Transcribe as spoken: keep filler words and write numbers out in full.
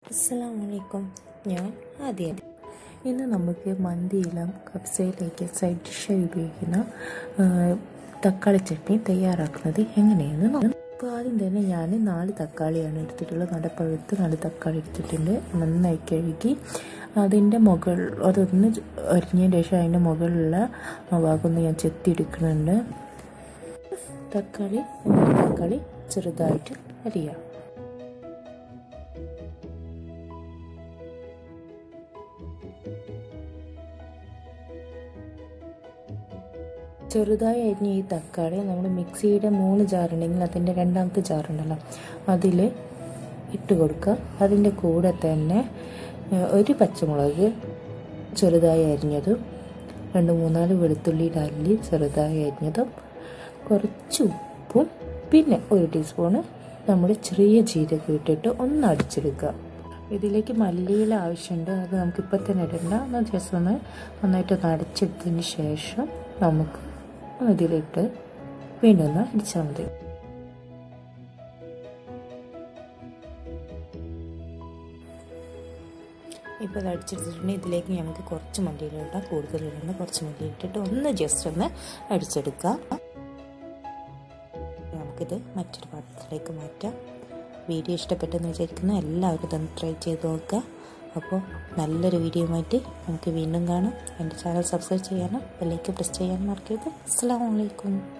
അസ്സലാമലൈക്കും. ഞാൻ ആദ്യം ഇന്ന് നമുക്ക് മന്തിയിലും കബ്സയിലേക്ക് സൈഡ് ഡിഷായി ഉപയോഗിക്കുന്ന തക്കാളി ചട്നി തയ്യാറാക്കുന്നത് എങ്ങനെയെന്ന് നോക്കാം. അപ്പോൾ ആദ്യം തന്നെ ഞാൻ നാല് തക്കാളിയാണ് എടുത്തിട്ടുള്ളത്. നല്ല പഴുത്ത് നാല് തക്കാളി എടുത്തിട്ടുണ്ട്. നന്നായി കഴുകി അതിൻ്റെ മുകൾ അതൊന്ന് അരിഞ്ഞതിന് ശേഷം അതിൻ്റെ മുകളിലുള്ള ഭാഗമൊന്ന് ഞാൻ ചെത്തിയെടുക്കുന്നുണ്ട്. തക്കാളി തക്കാളി ചെറുതായിട്ട് അരിയാം. ചെറുതായി അരിഞ്ഞ ഈ തക്കാളി നമ്മൾ മിക്സിയുടെ മൂന്ന് ജാറുണ്ടെങ്കിൽ അതിൻ്റെ രണ്ടാമത്തെ ജാറുണ്ടല്ലോ അതിൽ ഇട്ട് കൊടുക്കുക. അതിൻ്റെ കൂടെ തന്നെ ഒരു പച്ചമുളക് ചെറുതായി അരിഞ്ഞതും രണ്ട് മൂന്നാല് വെളുത്തുള്ളിയുടെ അല്ലി ചെറുതായി അരിഞ്ഞതും കുറച്ച് ഉപ്പും പിന്നെ ഒരു ടീസ്പൂണ് നമ്മുടെ ചെറിയ ജീരകം ഇട്ടിട്ട് ഒന്ന് അടിച്ചെടുക്കുക. ഇതിലേക്ക് മല്ലിയില ആവശ്യമുണ്ട്. അത് നമുക്കിപ്പോൾ തന്നെ ഇടണ്ട. എന്നാൽ ജസ്റ്റ് ഒന്ന് നന്നായിട്ട് ഒന്ന് അടിച്ചെടുത്തതിന് ശേഷം നമുക്ക് ഇതിലിട്ട് വീണ്ടും ഒന്ന് അടിച്ചാൽ മതി. ഇപ്പോൾ ഇത് അടിച്ചെടുത്തിട്ടുണ്ടെങ്കിൽ ഇതിലേക്ക് നമുക്ക് കുറച്ച് മല്ലിയില ഇടാം. കൂടുതലിടേണ്ട കുറച്ച് മല്ലിയില ഇട്ടിട്ട് ഒന്ന് ജസ്റ്റ് ഒന്ന് അടിച്ചെടുക്കാം. നമുക്കിത് മറ്റൊരു പാത്രത്തിലേക്ക് മാറ്റാം. വീഡിയോ ഇഷ്ടപ്പെട്ടെന്ന് വിചാരിക്കുന്നു. എല്ലാവരും ഇതൊന്ന് ട്രൈ ചെയ്ത് നോക്കുക. അപ്പോൾ നല്ലൊരു വീഡിയോയുമായിട്ട് നമുക്ക് വീണ്ടും കാണാം. എൻ്റെ ചാനൽ സബ്സ്ക്രൈബ് ചെയ്യാനും ബെല്ലൈക്കൺ പ്രസ് ചെയ്യാനും മറക്കരുത്. അസ്സലാമു അലൈക്കും.